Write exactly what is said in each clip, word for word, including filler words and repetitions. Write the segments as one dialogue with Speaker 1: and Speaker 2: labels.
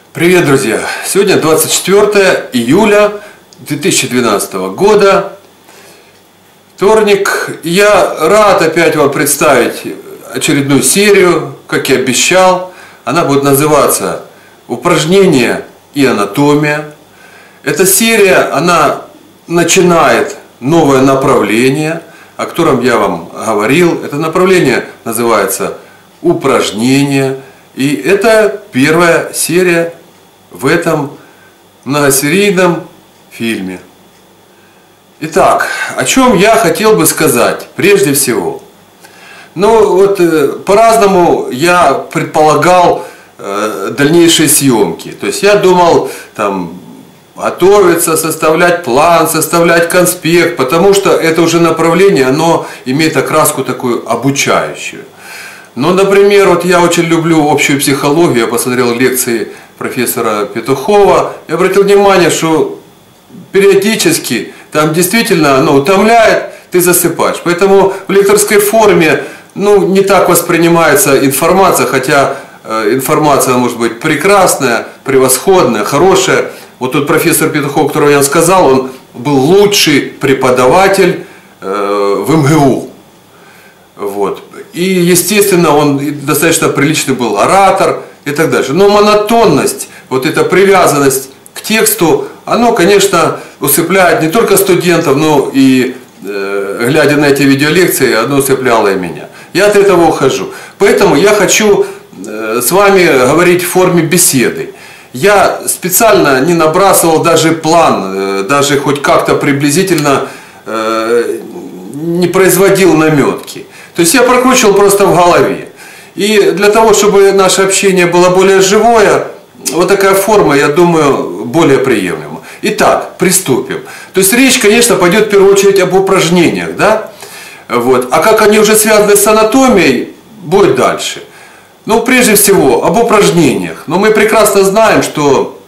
Speaker 1: Привет, друзья! Сегодня двадцать четвёртое июля две тысячи двенадцатого года, вторник. Я рад опять вам представить очередную серию, как и обещал. Она будет называться «Упражнения и анатомия». Эта серия, она начинает новое направление, о котором я вам говорил. Это направление называется «Упражнения». И это первая серия в этом многосерийном фильме. Итак, о чем я хотел бы сказать прежде всего. Ну вот э, по-разному я предполагал э, дальнейшие съемки. То есть я думал там готовиться, составлять план, составлять конспект, потому что это уже направление, оно имеет окраску такую обучающую. Ну, например, вот я очень люблю общую психологию, я посмотрел лекции профессора Петухова и обратил внимание, что периодически там действительно оно утомляет, ты засыпаешь. Поэтому в лекторской форме ну, не так воспринимается информация, хотя э, информация может быть прекрасная, превосходная, хорошая. Вот тут профессор Петухов, которого я сказал, он был лучший преподаватель э, в эм гэ у. Вот. И, естественно, он достаточно приличный был оратор и так дальше. Но монотонность, вот эта привязанность к тексту, оно, конечно, усыпляет не только студентов, но и, э, глядя на эти видеолекции, оно усыпляло и меня. Я от этого ухожу. Поэтому я хочу э, с вами говорить в форме беседы. Я специально не набрасывал даже план, э, даже хоть как-то приблизительно э, не производил наметки. То есть я прокручивал просто в голове. И для того, чтобы наше общение было более живое, вот такая форма, я думаю, более приемлема. Итак, приступим. То есть речь, конечно, пойдет в первую очередь об упражнениях, да? Вот. А как они уже связаны с анатомией, будет дальше. Ну, прежде всего, об упражнениях. Но мы прекрасно знаем, что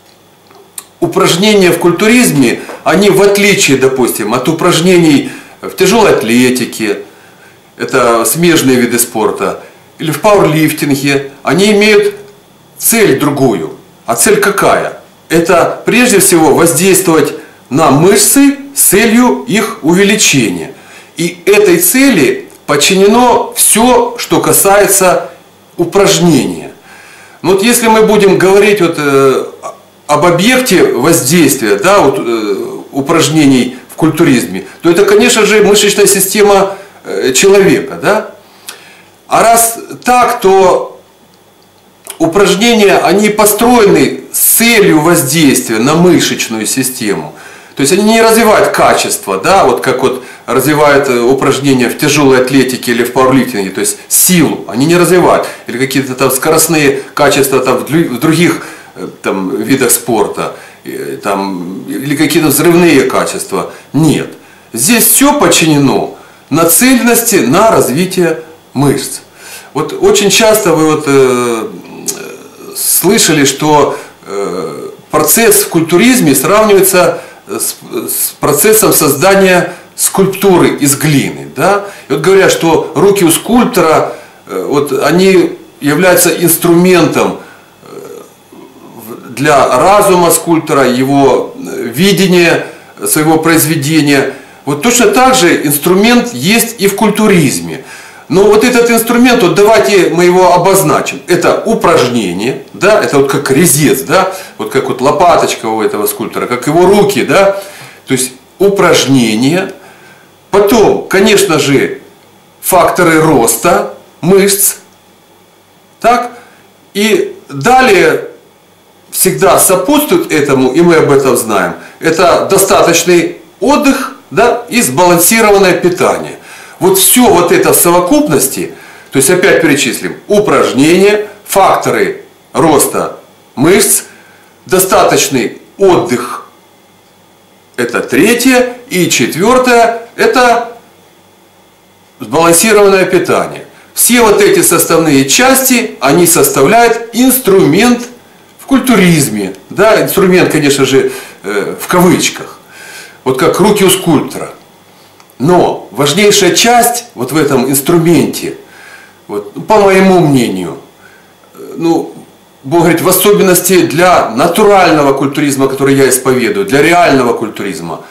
Speaker 1: упражнения в культуризме, они в отличие, допустим, от упражнений в тяжелой атлетике, это смежные виды спорта, или в пауэрлифтинге, они имеют цель другую. А цель какая? Это прежде всего воздействовать на мышцы с целью их увеличения. И этой цели подчинено все, что касается упражнения. Но вот если мы будем говорить вот, э, об объекте воздействия, да, вот, э, упражнений в культуризме, то это, конечно же, мышечная система человека, да? А раз так, то упражнения, они построены с целью воздействия на мышечную систему. То есть они не развивают качество, да, вот как вот развивают упражнения в тяжелой атлетике или в пауэрлифтинге, то есть силу, они не развивают. Или какие-то там скоростные качества там, в других там, видах спорта, там, или какие-то взрывные качества. Нет. Здесь все подчинено нацеленности на развитие мышц. Вот очень часто вы вот, э, слышали, что э, процесс в культуризме сравнивается с, с процессом создания скульптуры из глины. Да? И вот говорят, что руки у скульптора, э, вот, они являются инструментом для разума скульптора, его видения своего произведения. Вот точно так же инструмент есть и в культуризме. Но вот этот инструмент, вот давайте мы его обозначим. Это упражнение, да, это вот как резец, да, вот как вот лопаточка у этого скульптора, как его руки, да. То есть упражнение. Потом, конечно же, факторы роста мышц. Так. И далее всегда сопутствует этому, и мы об этом знаем, это достаточный отдых, да, и сбалансированное питание. Вот все вот это в совокупности, то есть опять перечислим: упражнения, факторы роста мышц, достаточный отдых, это третье, и четвертое, это сбалансированное питание. Все вот эти составные части, они составляют инструмент в культуризме, да, инструмент, конечно же, в кавычках. Вот как руки у скульптора. Но важнейшая часть вот в этом инструменте, вот, по моему мнению, ну, будем говорить, в особенности для натурального культуризма, который я исповедую, для реального культуризма,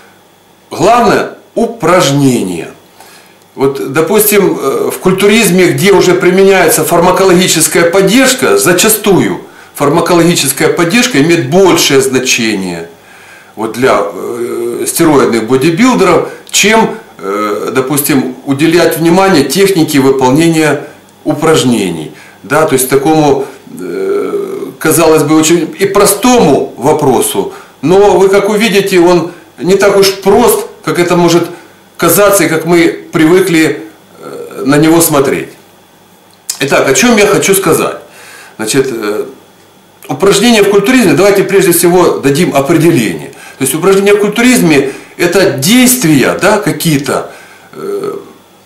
Speaker 1: главное – упражнение. Вот, допустим, в культуризме, где уже применяется фармакологическая поддержка, зачастую фармакологическая поддержка имеет большее значение вот для э, стероидных бодибилдеров, чем, э, допустим, уделять внимание технике выполнения упражнений. Да, то есть такому, э, казалось бы, очень и простому вопросу, но вы, как увидите, он не так уж прост, как это может казаться и как мы привыкли э, на него смотреть. Итак, о чем я хочу сказать? Значит, э, упражнения в культуризме, давайте прежде всего дадим определение. То есть упражнения в культуризме – это действия, да, какие-то э,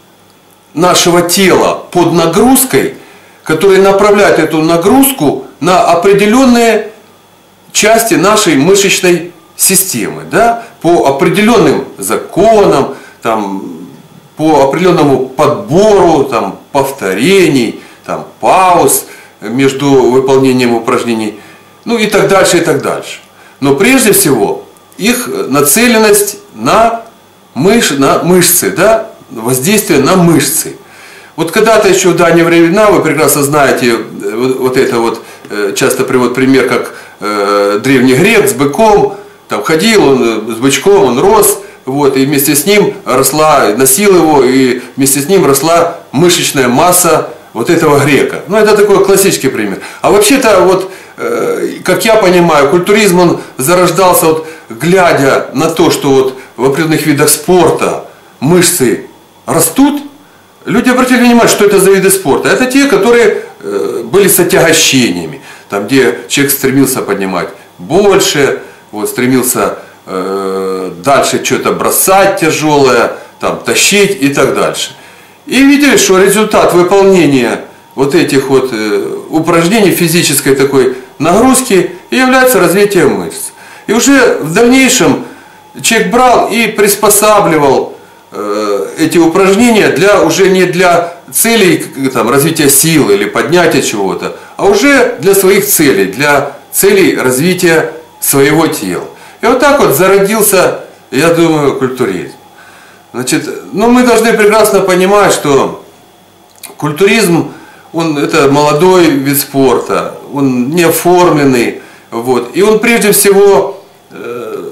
Speaker 1: нашего тела под нагрузкой, которые направляют эту нагрузку на определенные части нашей мышечной системы, да, по определенным законам, там, по определенному подбору там, повторений, там, пауз между выполнением упражнений, ну и так дальше, и так дальше. Но прежде всего их нацеленность на, мыш, на мышцы, да, воздействие на мышцы. Вот когда-то еще в давние времена, вы прекрасно знаете, вот, вот это вот, часто приводит пример, как э, древний грек с быком, там ходил он с бычком, он рос, вот, и вместе с ним росла, носил его, и вместе с ним росла мышечная масса вот этого грека. Ну, это такой классический пример. А вообще-то, вот, э, как я понимаю, культуризм, он зарождался, вот, глядя на то, что вот в определенных видах спорта мышцы растут, люди обратили внимание, что это за виды спорта. Это те, которые э, были с отягощениями, там, где человек стремился поднимать больше, вот, стремился э, дальше что-то бросать тяжелое, там, тащить и так дальше. И видели, что результат выполнения вот этих вот э, упражнений физической такой нагрузки является развитием мышц. И уже в дальнейшем человек брал и приспосабливал э, эти упражнения для, уже не для целей там, развития силы или поднятия чего-то, а уже для своих целей, для целей развития своего тела. И вот так вот зародился, я думаю, культуризм. Значит, ну мы должны прекрасно понимать, что культуризм, он это молодой вид спорта, он не оформленный, вот, и он прежде всего э,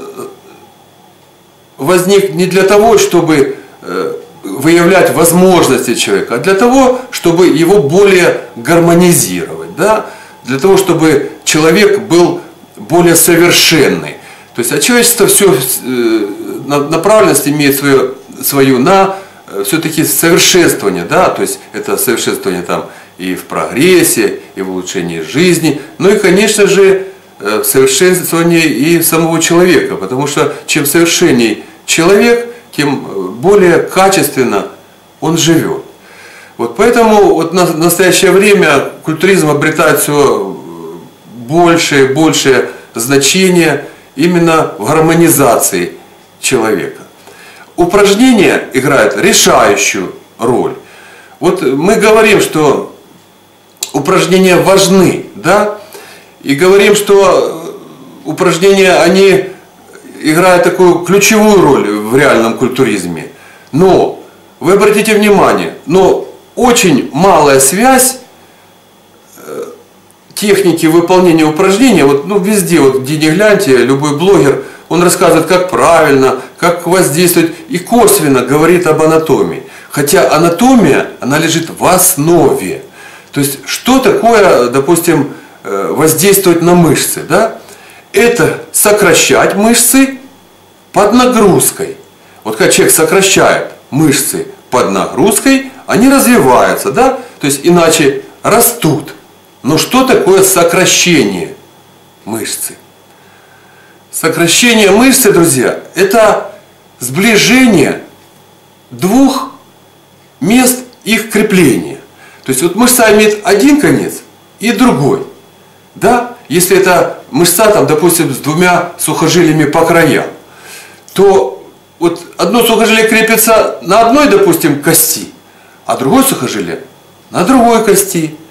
Speaker 1: возник не для того, чтобы э, выявлять возможности человека, а для того, чтобы его более гармонизировать, да? Для того, чтобы человек был более совершенный. То есть, а человечество все э, направленность имеет свою, свою на э, все-таки совершенствование, да, то есть это совершенствование там и в прогрессе, и в улучшении жизни, ну и, конечно же, э, совершенствование и самого человека, потому что чем совершенней человек, тем более качественно он живет. Вот поэтому вот на настоящее время культуризм обретает все большее и большее значение именно в гармонизации человека. Упражнения играют решающую роль. Вот мы говорим, что упражнения важны, да, и говорим, что упражнения, они играют такую ключевую роль в реальном культуризме. Но, вы обратите внимание, но очень малая связь техники выполнения упражнения, вот, ну, везде, вот, где не гляньте, любой блогер, он рассказывает, как правильно, как воздействовать, и косвенно говорит об анатомии. Хотя анатомия, она лежит в основе. То есть, что такое, допустим, воздействовать на мышцы, да? Это сокращать мышцы под нагрузкой. Вот когда человек сокращает мышцы под нагрузкой, они развиваются, да? То есть, иначе растут. Но что такое сокращение мышцы? Сокращение мышцы, друзья, это сближение двух мест их крепления. То есть вот мышца имеет один конец и другой. Да? Если это мышца, там, допустим, с двумя сухожилиями по краям, то вот одно сухожилие крепится на одной, допустим, кости, а другое сухожилие на другой кости.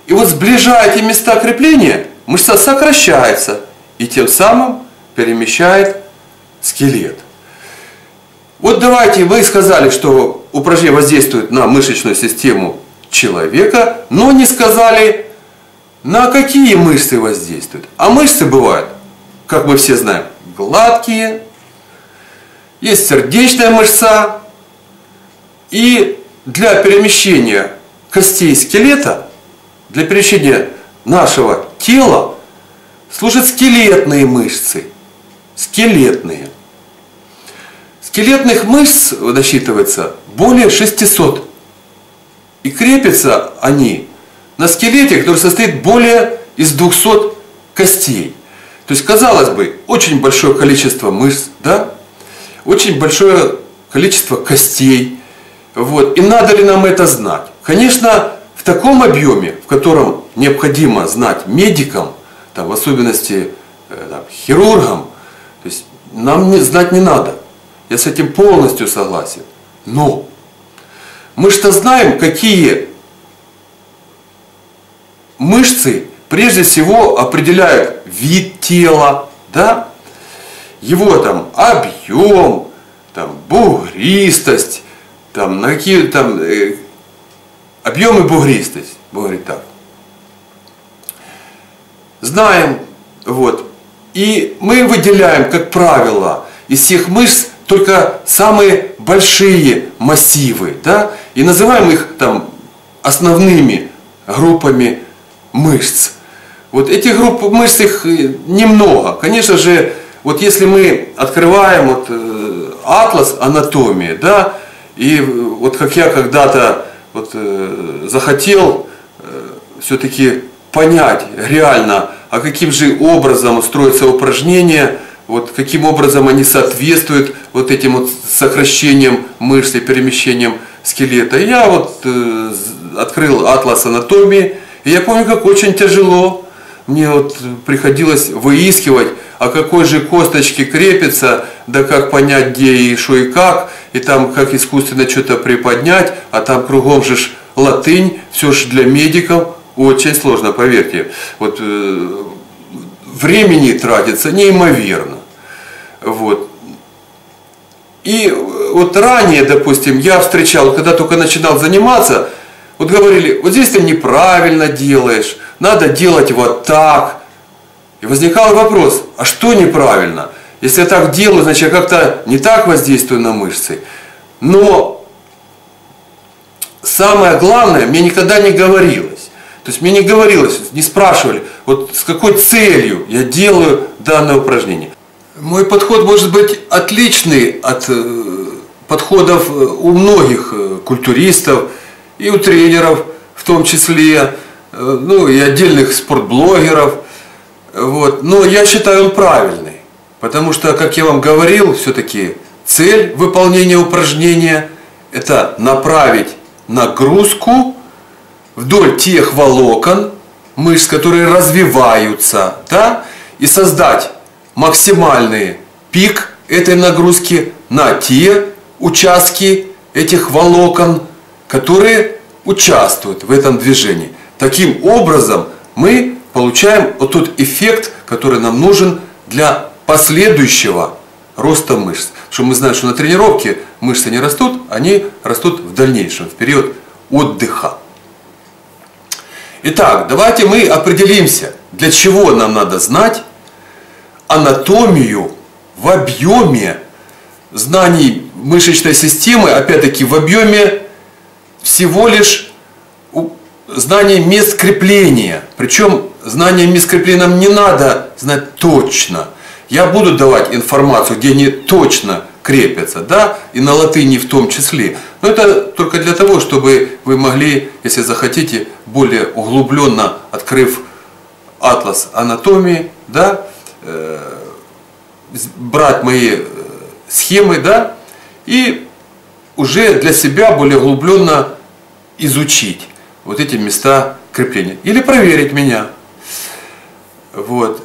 Speaker 1: И вот сближая эти места крепления, мышца сокращается и тем самым перемещает скелет. Вот давайте, вы сказали, что упражнение воздействует на мышечную систему человека, но не сказали, на какие мышцы воздействуют. А мышцы бывают, как мы все знаем, гладкие, есть сердечная мышца, и для перемещения костей скелета, для перемещения нашего тела служат скелетные мышцы. Скелетные. Скелетных мышц насчитывается более шестисот. И крепятся они на скелете, который состоит более из двухсот костей. То есть, казалось бы, очень большое количество мышц, да? Очень большое количество костей. Вот. И надо ли нам это знать? Конечно, в таком объеме, в котором необходимо знать медикам, там, в особенности там, хирургам, то есть нам не, знать не надо. Я с этим полностью согласен. Но мы что знаем, какие мышцы прежде всего определяют вид тела, да? Его там объем, там, бугристость, там, на какие там э, объем и бугристость, говорит так. Знаем, вот. И мы выделяем, как правило, из всех мышц только самые большие массивы, да, и называем их там основными группами мышц. Вот этих групп мышц их немного. Конечно же, вот если мы открываем вот, э, атлас анатомии, да, и вот как я когда-то вот, э, захотел э, все-таки понять реально, а каким же образом строятся упражнения, вот каким образом они соответствуют вот этим вот сокращением мышц и перемещением скелета. И я вот э, открыл атлас анатомии, и я помню, как очень тяжело мне вот приходилось выискивать, а какой же косточки крепится, да как понять, где и что и как, и там как искусственно что-то приподнять, а там кругом же ж латынь, все же для медиков очень сложно, поверьте. Вот э, времени тратится неимоверно. Вот. И вот ранее, допустим, я встречал, когда только начинал заниматься, вот говорили, вот здесь ты неправильно делаешь, надо делать вот так. И возникал вопрос, а что неправильно? Если я так делаю, значит я как-то не так воздействую на мышцы. Но самое главное, мне никогда не говорилось. То есть мне не говорилось, не спрашивали, вот с какой целью я делаю данное упражнение. Мой подход может быть отличный от подходов у многих культуристов и у тренеров в том числе, ну и отдельных спортблогеров. Вот. Но я считаю он правильный, потому что, как я вам говорил, все-таки цель выполнения упражнения – это направить нагрузку вдоль тех волокон мышц, которые развиваются, да, и создать максимальный пик этой нагрузки на те участки этих волокон, которые участвуют в этом движении. Таким образом мы получаем вот тот эффект, который нам нужен для последующего роста мышц. Что мы знаем, что на тренировке мышцы не растут, они растут в дальнейшем, в период отдыха. Итак, давайте мы определимся, для чего нам надо знать анатомию в объеме знаний мышечной системы, опять-таки в объеме всего лишь знаний мест крепления. Причем знания мест крепления нам не надо знать точно. Я буду давать информацию, где они точно крепятся, да, и на латыни в том числе. Но это только для того, чтобы вы могли, если захотите, более углубленно, открыв атлас анатомии, да, э, брать мои схемы, да, и уже для себя более углубленно изучить вот эти места крепления. Или проверить меня. Вот.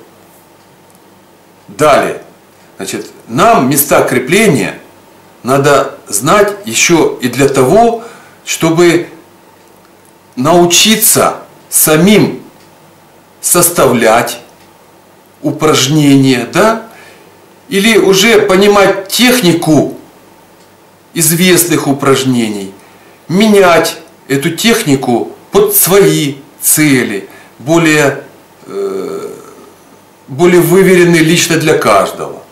Speaker 1: Далее. Значит, нам места крепления надо знать еще и для того, чтобы научиться самим составлять упражнения, да, или уже понимать технику известных упражнений, менять эту технику под свои цели, более, э, более выверенные лично для каждого.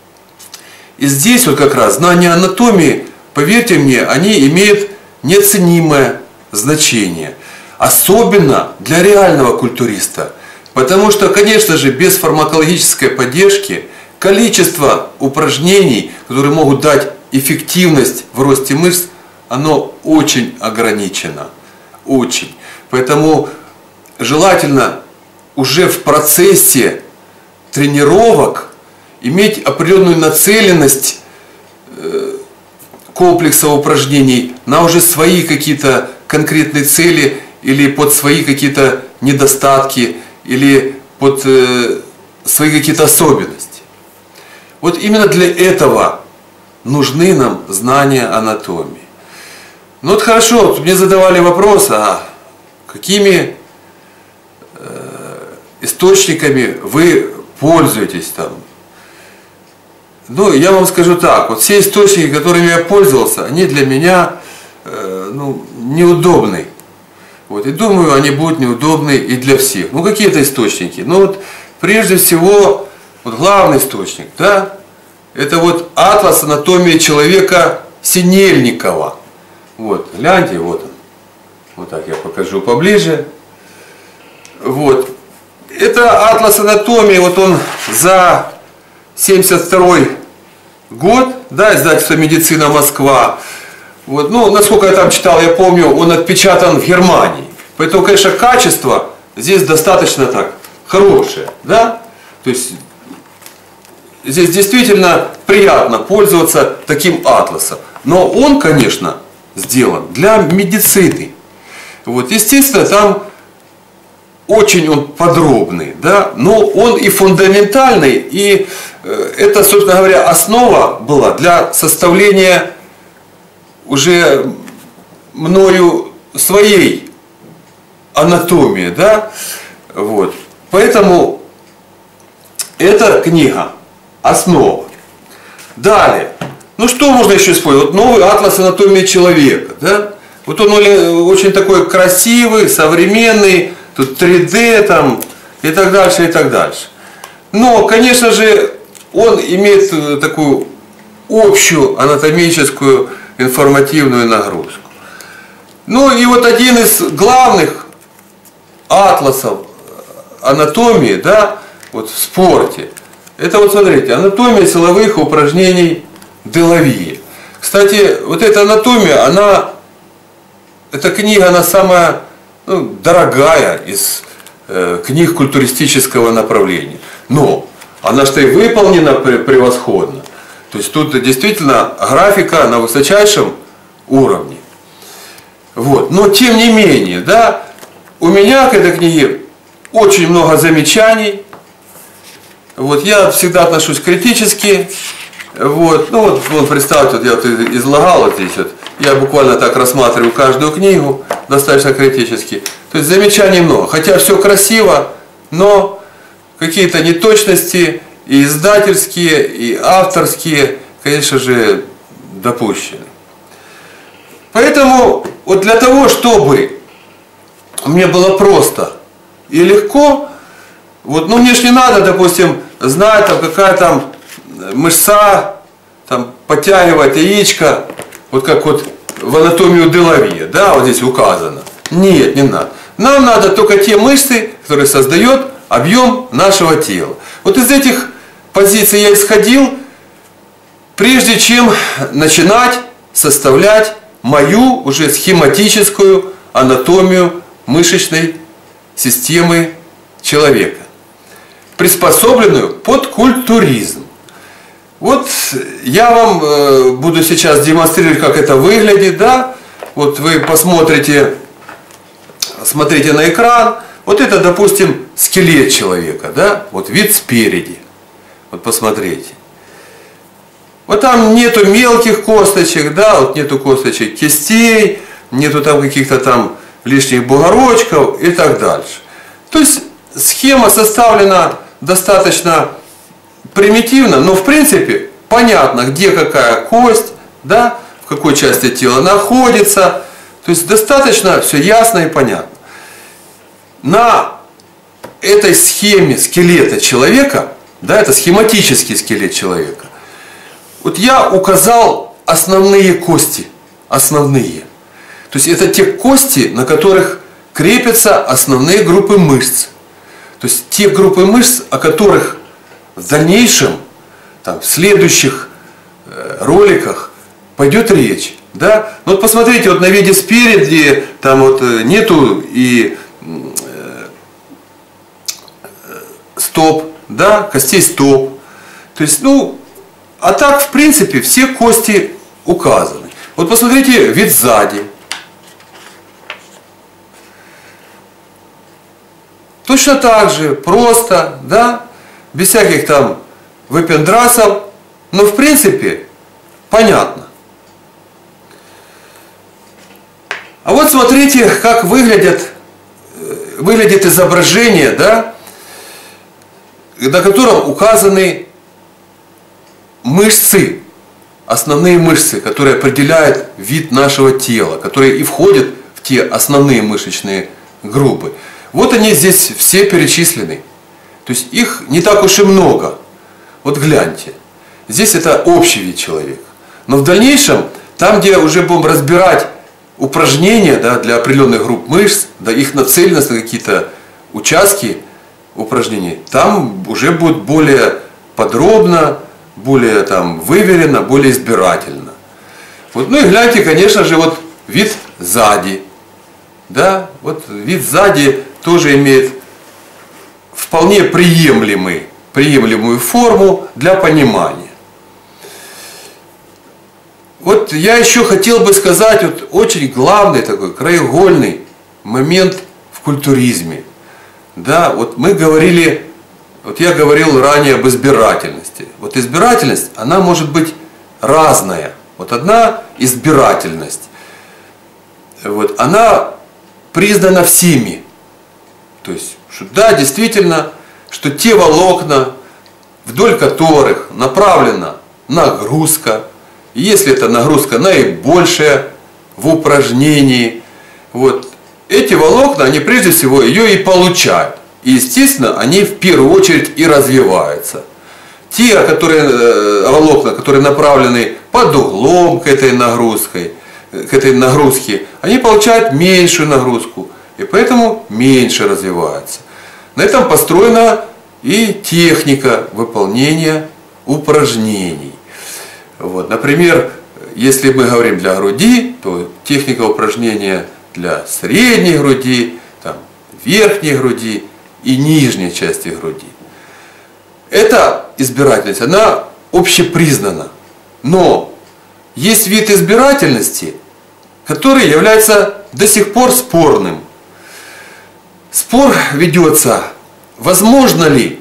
Speaker 1: И здесь вот как раз знания анатомии, поверьте мне, они имеют неоценимое значение. Особенно для реального культуриста. Потому что, конечно же, без фармакологической поддержки количество упражнений, которые могут дать эффективность в росте мышц, оно очень ограничено. Очень. Поэтому желательно уже в процессе тренировок иметь определенную нацеленность комплекса упражнений на уже свои какие-то конкретные цели или под свои какие-то недостатки или под э, свои какие-то особенности. Вот именно для этого нужны нам знания анатомии. Ну вот хорошо, вот мне задавали вопрос, а какими э, источниками вы пользуетесь там? Ну, я вам скажу так, вот все источники, которыми я пользовался, они для меня э, ну, неудобны. Вот, и думаю, они будут неудобны и для всех. Ну, какие-то источники. Ну, вот, прежде всего, вот главный источник, да, это вот атлас анатомии человека Синельникова. Вот, гляньте, вот он. Вот так я покажу поближе. Вот. Это атлас анатомии, вот он за семьдесят второй год, да, издательство «Медицина Москва». Вот, ну, насколько я там читал, я помню, он отпечатан в Германии. Поэтому, конечно, качество здесь достаточно так хорошее, да. То есть здесь действительно приятно пользоваться таким атласом. Но он, конечно, сделан для медицины. Вот, естественно, там очень он подробный, да, но он и фундаментальный, и э, это, собственно говоря, основа была для составления уже мною своей анатомии, да, вот. Поэтому эта книга основа. Далее, ну что можно еще использовать? Вот новый атлас анатомии человека, да, вот он очень такой красивый, современный. Тут три дэ там и так дальше, и так дальше. Но, конечно же, он имеет такую общую анатомическую информативную нагрузку. Ну и вот один из главных атласов анатомии, да, вот в спорте, это вот смотрите, анатомия силовых упражнений Делавье. Кстати, вот эта анатомия, она, эта книга, она самая, ну, дорогая из э, книг культуристического направления. Но она что и выполнена превосходно. То есть тут действительно графика на высочайшем уровне. Вот. Но тем не менее, да, у меня к этой книге очень много замечаний. Вот. Я всегда отношусь критически. Вот. Ну вот, вот представьте, вот я вот излагал вот здесь вот. Я буквально так рассматриваю каждую книгу, достаточно критически. То есть замечаний много. Хотя все красиво, но какие-то неточности и издательские, и авторские, конечно же, допущены. Поэтому вот для того, чтобы мне было просто и легко, вот, ну мне ж не надо, допустим, знать, там, какая там мышца, там, подтягивать яичко, вот как вот в анатомию Делавье, да, вот здесь указано. Нет, не надо. Нам надо только те мышцы, которые создают объем нашего тела. Вот из этих позиций я исходил, прежде чем начинать составлять мою уже схематическую анатомию мышечной системы человека, приспособленную под культуризм. Вот я вам э, буду сейчас демонстрировать, как это выглядит, да. Вот вы посмотрите, смотрите на экран. Вот это, допустим, скелет человека, да. Вот вид спереди. Вот посмотрите. Вот там нету мелких косточек, да, вот нету косточек кистей, нету там каких-то там лишних бугорочков и так дальше. То есть схема составлена достаточно примитивно, но в принципе понятно, где какая кость, да, в какой части тела находится. То есть достаточно все ясно и понятно. На этой схеме скелета человека, да, это схематический скелет человека, вот я указал основные кости, основные. То есть это те кости, на которых крепятся основные группы мышц. То есть те группы мышц, о которых в дальнейшем, там, в следующих э, роликах пойдет речь. Да? Ну вот посмотрите, вот на виде спереди там вот нету и э, стоп, да, костей стоп. То есть, ну, а так в принципе все кости указаны. Вот посмотрите вид сзади. Точно так же, просто, да, без всяких там выпендрасов, но в принципе понятно. А вот смотрите, как выглядят, выглядит изображение, да, на котором указаны мышцы, основные мышцы, которые определяют вид нашего тела, которые и входят в те основные мышечные группы. Вот они здесь все перечислены. То есть их не так уж и много. Вот гляньте. Здесь это общий вид человека. Но в дальнейшем, там, где уже будем разбирать упражнения, да, для определенных групп мышц, да, их нацеленность на какие-то участки упражнений, там уже будет более подробно, более там, выверено, более избирательно. Вот, ну и гляньте, конечно же, вот вид сзади. Да, вот вид сзади тоже имеет вполне приемлемый, приемлемую форму для понимания. Вот я еще хотел бы сказать вот очень главный такой краеугольный момент в культуризме. Да, вот мы говорили, вот я говорил ранее об избирательности. Вот избирательность, она может быть разная. Вот одна избирательность, вот, она признана всеми. То есть, что да, действительно, что те волокна, вдоль которых направлена нагрузка, и если эта нагрузка наибольшая в упражнении, вот, эти волокна, они прежде всего ее и получают. И, естественно, они в первую очередь и развиваются. Те, которые, волокна, которые направлены под углом к этой нагрузке, к этой нагрузке, они получают меньшую нагрузку. И поэтому меньше развиваются. На этом построена и техника выполнения упражнений. Вот, например, если мы говорим для груди, то техника упражнения для средней груди, там, верхней груди и нижней части груди. Эта избирательность, она общепризнана. Но есть вид избирательности, который является до сих пор спорным. Спор ведется, возможно ли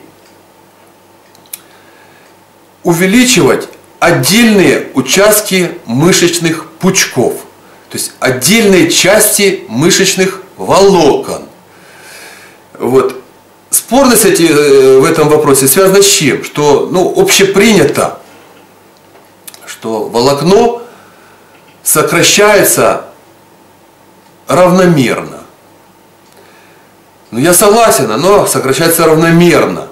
Speaker 1: увеличивать отдельные участки мышечных пучков, то есть отдельные части мышечных волокон. Вот. Спорность в этом вопросе связана с чем? Что, ну, общепринято, что волокно сокращается равномерно. Ну, я согласен, оно сокращается равномерно.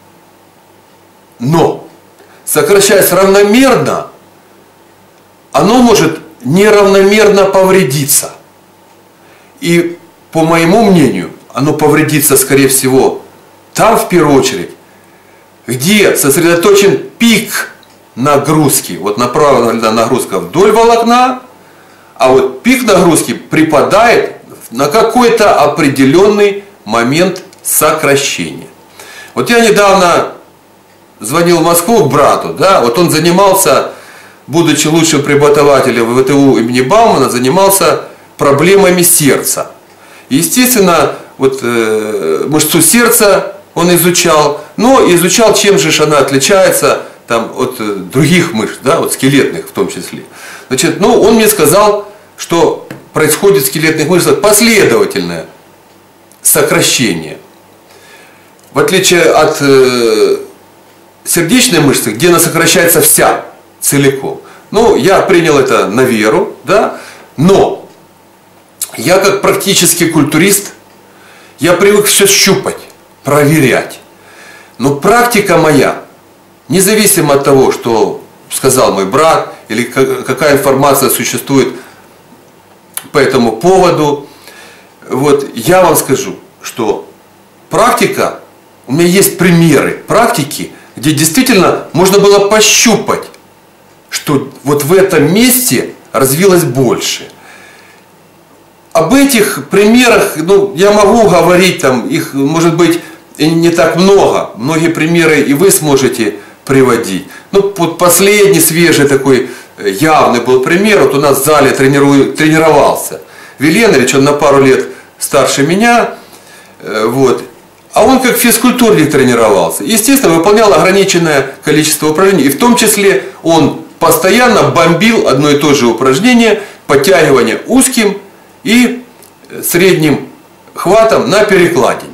Speaker 1: Но, сокращаясь равномерно, оно может неравномерно повредиться. И, по моему мнению, оно повредится, скорее всего, там, в первую очередь, где сосредоточен пик нагрузки. Вот направлена нагрузка вдоль волокна, а вот пик нагрузки припадает на какой-то определенный момент сокращения. Вот я недавно звонил в Москву к брату, да, вот он занимался, будучи лучшим преподавателем в ВТУ имени Баумана, занимался проблемами сердца. И, естественно, вот э, мышцу сердца он изучал, но изучал, чем же она отличается там, от э, других мышц, да, от скелетных в том числе. Значит, ну, он мне сказал, что происходит в скелетных мышцах последовательное сокращение. В отличие от э, сердечной мышцы, где она сокращается вся, целиком. Ну, я принял это на веру, да, но я как практический культурист, я привык все щупать, проверять. Но практика моя, независимо от того, что сказал мой брат, или какая информация существует по этому поводу, вот, я вам скажу, что практика, у меня есть примеры практики, где действительно можно было пощупать, что вот в этом месте развилось больше. Об этих примерах, ну, я могу говорить, там, их может быть не так много, многие примеры и вы сможете приводить. Ну, вот последний свежий такой явный был пример, вот у нас в зале тренирую, тренировался Веленович, он на пару лет старше меня, вот, а он как физкультурник тренировался. Естественно, выполнял ограниченное количество упражнений, и в том числе он постоянно бомбил одно и то же упражнение, подтягивание узким и средним хватом на перекладине.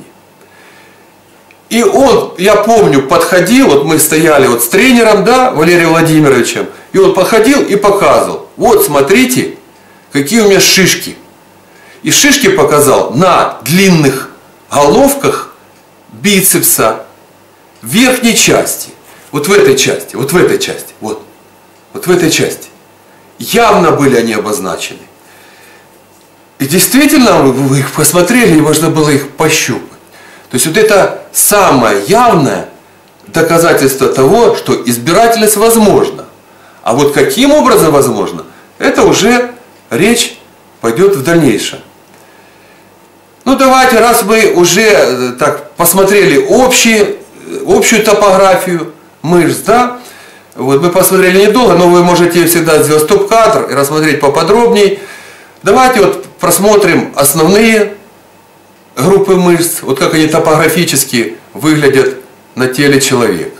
Speaker 1: И он, я помню, подходил, вот мы стояли вот с тренером, да, Валерием Владимировичем, и он подходил и показывал, вот смотрите, какие у меня шишки. И шишки показал на длинных головках бицепса, в верхней части, вот в этой части, вот в этой части, вот, вот в этой части. Явно были они обозначены. И действительно, вы их посмотрели, и можно было их пощупать. То есть вот это самое явное доказательство того, что избирательность возможна. А вот каким образом возможно, это уже речь пойдет в дальнейшем. Ну давайте, раз мы уже так посмотрели общие, общую топографию мышц, да, вот мы посмотрели недолго, но вы можете всегда сделать стоп-кадр и рассмотреть поподробнее. Давайте вот просмотрим основные группы мышц, вот как они топографически выглядят на теле человека.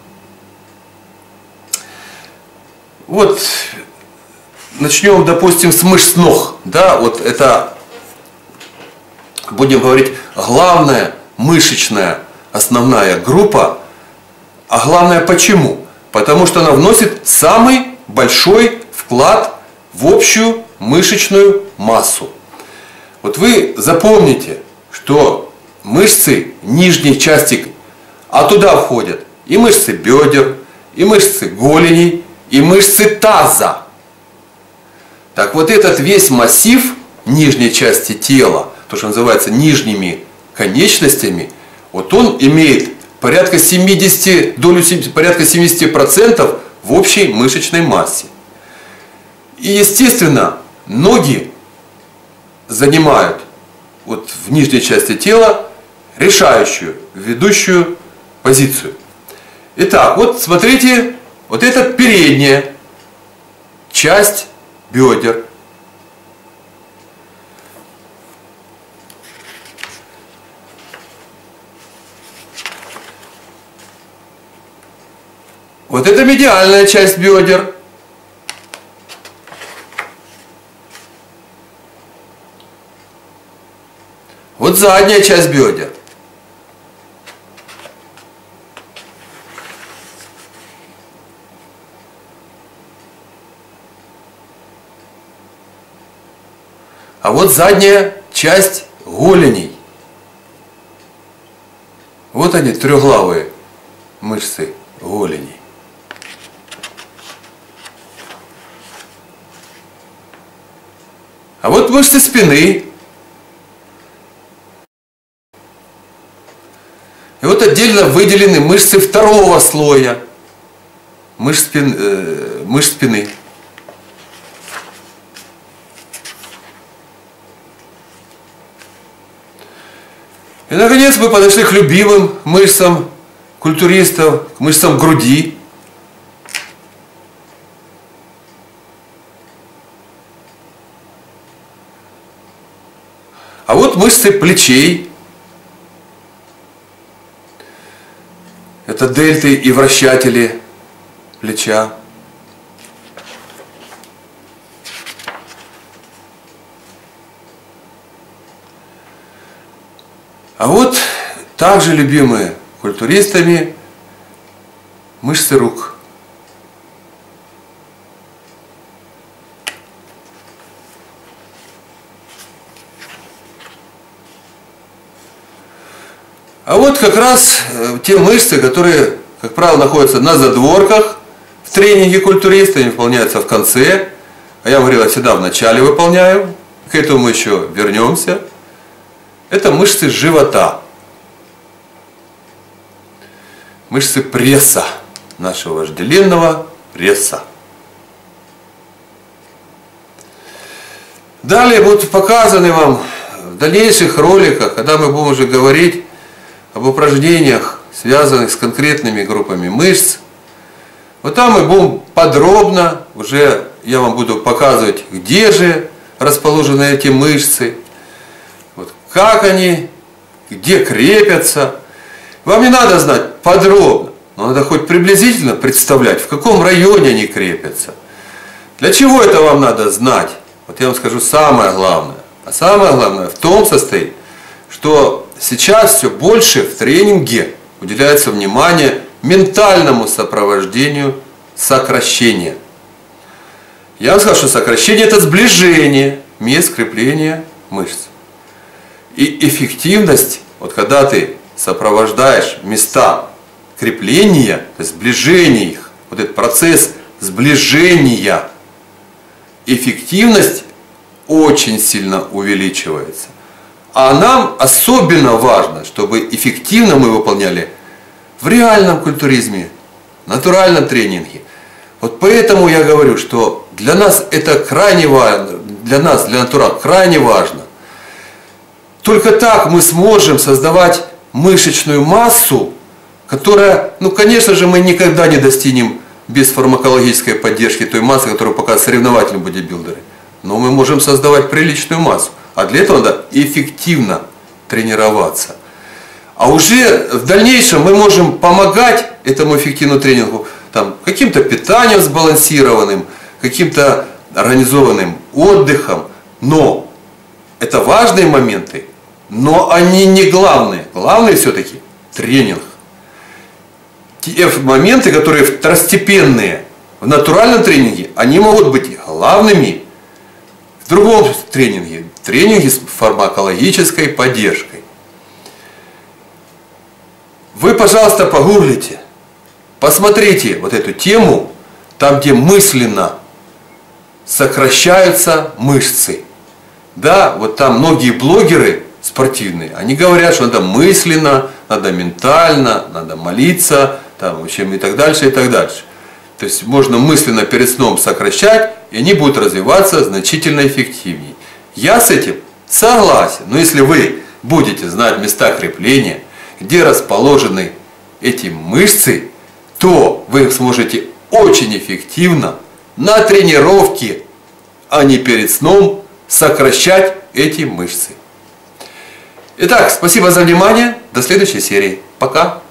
Speaker 1: Вот начнем, допустим, с мышц ног, да, вот это, будем говорить, главная мышечная основная группа, а главное почему? Потому что она вносит самый большой вклад в общую мышечную массу. Вот вы запомните, что мышцы нижней части, а туда входят и мышцы бедер, и мышцы голеней, и мышцы таза. Так вот этот весь массив нижней части тела, то, что называется нижними конечностями, вот он имеет порядка семидесяти, долю, порядка семидесяти процентов в общей мышечной массе. И естественно, ноги занимают вот в нижней части тела решающую, ведущую позицию. Итак, вот смотрите, вот это передняя часть бедер. Вот это медиальная часть бедер. Вот задняя часть бедер. А вот задняя часть голеней. Вот они, трехглавые мышцы голеней. А вот мышцы спины. И вот отдельно выделены мышцы второго слоя мышц спины. Э, мышц спины. И наконец мы подошли к любимым мышцам культуристов, к мышцам груди. А вот мышцы плечей. Это дельты и вращатели плеча. также любимые культуристами мышцы рук. А вот как раз те мышцы, которые, как правило, находятся на задворках в тренинге культуриста, они выполняются в конце. А я говорил, я всегда в начале выполняю. К этому мы еще вернемся. Это мышцы живота. Мышцы пресса, нашего вожделенного пресса. Далее будут показаны вам в дальнейших роликах, когда мы будем уже говорить об упражнениях, связанных с конкретными группами мышц. Вот там мы будем подробно, уже я вам буду показывать, где же расположены эти мышцы, вот, как они, где крепятся. Вам не надо знать подробно, но надо хоть приблизительно представлять, в каком районе они крепятся. Для чего это вам надо знать? Вот я вам скажу самое главное. А самое главное в том состоит, что сейчас все больше в тренинге уделяется внимание ментальному сопровождению сокращения. Я вам сказал, что сокращение – это сближение мест крепления мышц. И эффективность, вот когда ты сопровождаешь места крепления, то есть сближения их, вот этот процесс сближения, эффективность очень сильно увеличивается. А нам особенно важно, чтобы эффективно мы выполняли в реальном культуризме, натуральном тренинге. Вот поэтому я говорю, что для нас это крайне важно, для нас, для натурал, крайне важно. Только так мы сможем создавать мышечную массу, которая, ну конечно же, мы никогда не достигнем без фармакологической поддержки той массы, которую показывают соревновательные бодибилдеры. Но мы можем создавать приличную массу. А для этого надо эффективно тренироваться. А уже в дальнейшем мы можем помогать этому эффективному тренингу там, каким-то питанием сбалансированным, каким-то организованным отдыхом. Но это важные моменты, но они не главные. Главное все-таки тренинг. Те моменты, которые второстепенные в натуральном тренинге, они могут быть главными в другом тренинге. Тренинге с фармакологической поддержкой. Вы, пожалуйста, погуглите, посмотрите вот эту тему, там, где мысленно сокращаются мышцы. Да, вот там многие блогеры спортивные, они говорят, что надо мысленно, надо ментально, надо молиться, там, в общем, и так дальше, и так дальше. То есть можно мысленно перед сном сокращать, и они будут развиваться значительно эффективнее. Я с этим согласен, но если вы будете знать места крепления, где расположены эти мышцы, то вы сможете очень эффективно на тренировке, а не перед сном, сокращать эти мышцы. Итак, спасибо за внимание. До следующей серии. Пока.